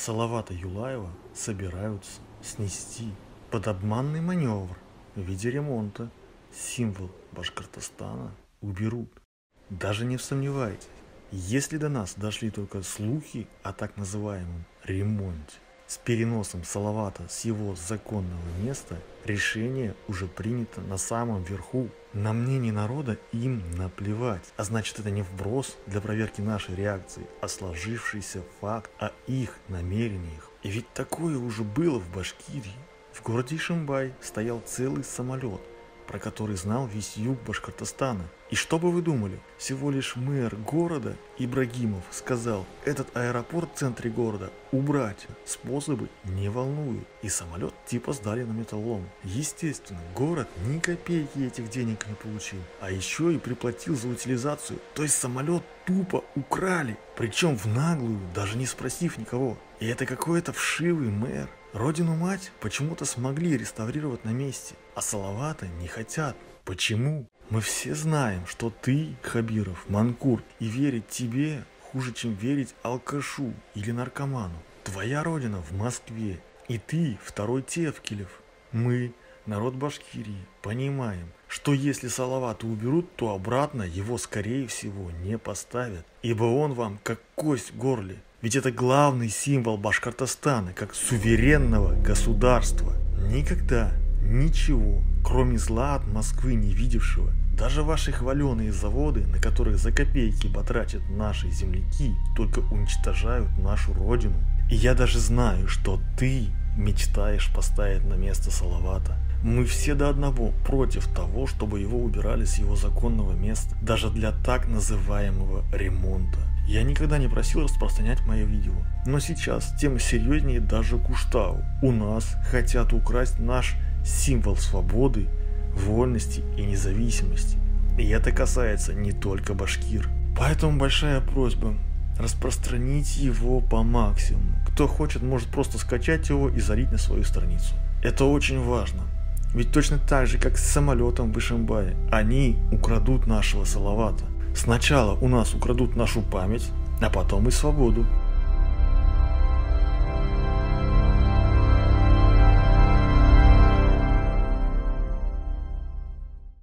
Салавата Юлаева собираются снести под обманный маневр в виде ремонта. Символ Башкортостана уберут. Даже не сомневайтесь, если до нас дошли только слухи о так называемом ремонте, с переносом Салавата с его законного места, решение уже принято на самом верху. На мнение народа им наплевать, а значит, это не вброс для проверки нашей реакции, а сложившийся факт о их намерениях. И ведь такое уже было в Башкирии. В городе Ишимбай стоял целый самолет, про который знал весь юг Башкортостана. И что бы вы думали, всего лишь мэр города Ибрагимов сказал, этот аэропорт в центре города убрать, способы не волнуют. И самолет типа сдали на металлолом. Естественно, город ни копейки этих денег не получил, а еще и приплатил за утилизацию. То есть самолет тупо украли, причем в наглую, даже не спросив никого. И это какой-то вшивый мэр. Родину-мать почему-то смогли реставрировать на месте, а Салавата не хотят. Почему? Мы все знаем, что ты, Хабиров, манкурт, и верить тебе хуже, чем верить алкашу или наркоману. Твоя родина в Москве, и ты второй Тевкелев. Мы, народ Башкирии, понимаем, что если Салавата уберут, то обратно его, скорее всего, не поставят, ибо он вам как кость в горле. Ведь это главный символ Башкортостана, как суверенного государства. Никогда ничего, кроме зла от Москвы не видевшего, даже ваши хваленые заводы, на которых за копейки батрачат наши земляки, только уничтожают нашу родину. И я даже знаю, что ты мечтаешь поставить на место Салавата. Мы все до одного против того, чтобы его убирали с его законного места, даже для так называемого ремонта. Я никогда не просил распространять мое видео, но сейчас тема серьезнее даже Куштау. У нас хотят украсть наш символ свободы, вольности и независимости. И это касается не только башкир. Поэтому большая просьба распространить его по максимуму. Кто хочет, может просто скачать его и залить на свою страницу. Это очень важно. Ведь точно так же, как с самолетом в Ишимбае, они украдут нашего Салавата. Сначала у нас украдут нашу память, а потом и свободу.